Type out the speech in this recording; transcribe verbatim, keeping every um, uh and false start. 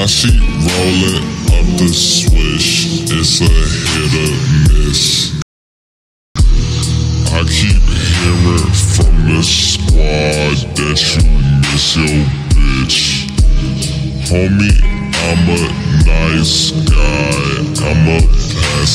Now she rollin' up the swish, it's a hit or miss. I keep hearing from the squad that you miss your bitch. Homie, I'm a nice guy, I'ma pass